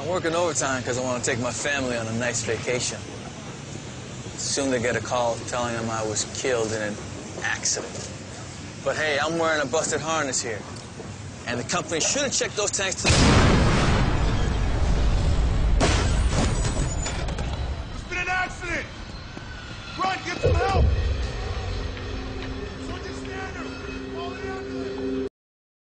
working overtime because I want to take my family on a nice vacation. Soon they get a call telling them I was killed in an accident. But hey, I'm wearing a busted harness here. And the company should have checked those tanks to the... There's been an accident!